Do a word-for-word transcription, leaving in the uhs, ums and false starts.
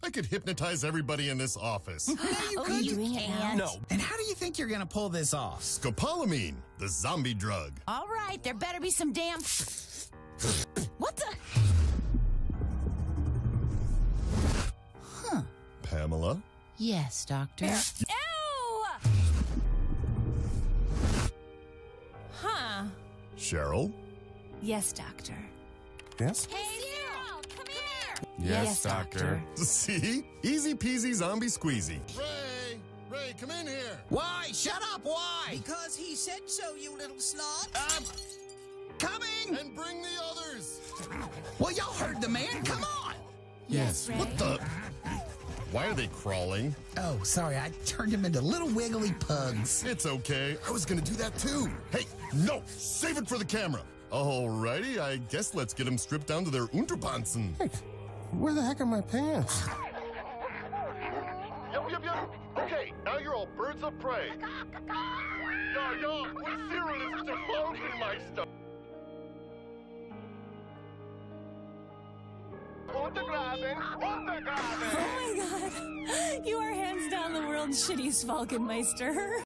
I could hypnotize everybody in this office. No, you Oh, couldn't. you doing it now? can't. No. And how do you think you're gonna pull this off? Scopolamine, the zombie drug. All right, there better be some damn... What the... Huh. Pamela? Yes, Doctor. Ew! Huh. Cheryl? Yes, Doctor. Yes? Hey, Cyril, come here! Yes, Doctor. See? Easy peasy zombie squeezy. Ray! Ray, come in here! Why? Shut up, why? Because he said so, you little slot. Um, coming! And bring the others! Well, y'all heard the man, come on! Yes, Ray. What the? Why are they crawling? Oh, sorry, I turned him into little wiggly pugs. It's okay. I was gonna do that too. Hey, no! Save it for the camera. Alrighty, I guess let's get them stripped down to their Unterpanzen. Hey, where the heck are my pants? Yup, yup, yup. Okay, now you're all birds of prey. Ja, ja, und Cyril ist der Falkenmeister. Untergraben, untergraben. Oh my god. You are hands down the world's shittiest Falconmeister.